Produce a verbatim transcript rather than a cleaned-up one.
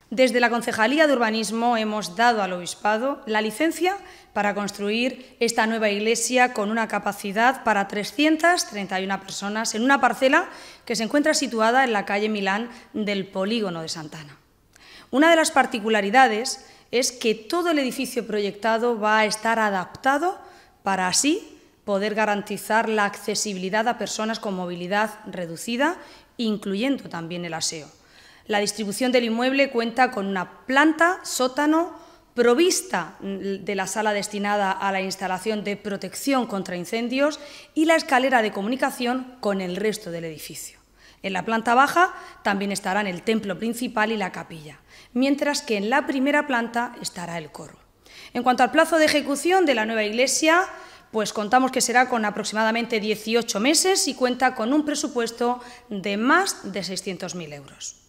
Desde la Concejalía de Urbanismo hemos dado al Obispado la licencia para construir esta nueva iglesia con una capacidad para trescientas treinta y una personas en una parcela que se encuentra situada en la calle Milán del polígono de Santa Ana. Una de las particularidades es que todo el edificio proyectado va a estar adaptado para así poder garantizar la accesibilidad a personas con movilidad reducida, incluyendo también el aseo. La distribución del inmueble cuenta con una planta, sótano, provista de la sala destinada a la instalación de protección contra incendios y la escalera de comunicación con el resto del edificio. En la planta baja también estarán el templo principal y la capilla, mientras que en la primera planta estará el coro. En cuanto al plazo de ejecución de la nueva iglesia, pues contamos que será con aproximadamente dieciocho meses y cuenta con un presupuesto de más de seiscientos mil euros.